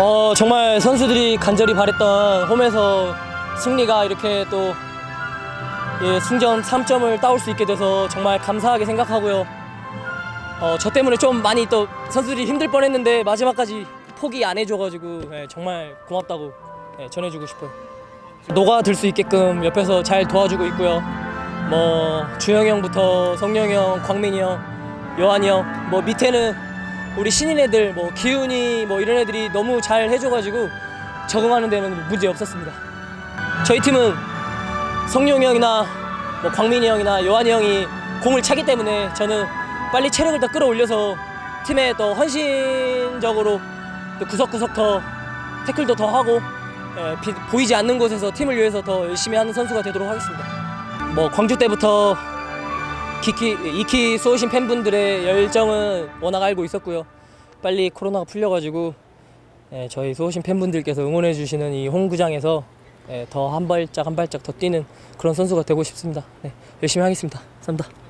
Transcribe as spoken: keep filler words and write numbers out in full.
어, 정말 선수들이 간절히 바랬던 홈에서 승리가 이렇게 또 예, 승점 삼 점을 따올 수 있게 돼서 정말 감사하게 생각하고요. 어, 저 때문에 좀 많이 또 선수들이 힘들 뻔했는데 마지막까지 포기 안 해줘가지고 예, 정말 고맙다고 예, 전해주고 싶어요. 녹아들 수 있게끔 옆에서 잘 도와주고 있고요. 뭐 주영이 형부터 성룡이 형, 광민이 형, 요한이 형, 뭐 밑에는 우리 신인 애들, 뭐 기훈이 뭐 이런 애들이 너무 잘 해줘가지고 적응하는 데는 문제 없었습니다. 저희 팀은 성룡이 형이나 뭐 광민이 형이나 요한이 형이 공을 차기 때문에 저는 빨리 체력을 더 끌어올려서 팀에 더 헌신적으로 또 구석구석 더 태클도 더 하고 예, 비, 보이지 않는 곳에서 팀을 위해서 더 열심히 하는 선수가 되도록 하겠습니다. 뭐 광주 때부터 기키, 익히 쏘신 팬분들의 열정은 워낙 알고 있었고요. 빨리 코로나가 풀려가지고 예, 저희 쏘신 팬분들께서 응원해 주시는 이 홈구장에서 예, 더 한 발짝 한 발짝 더 뛰는 그런 선수가 되고 싶습니다. 네, 열심히 하겠습니다. 감사합니다.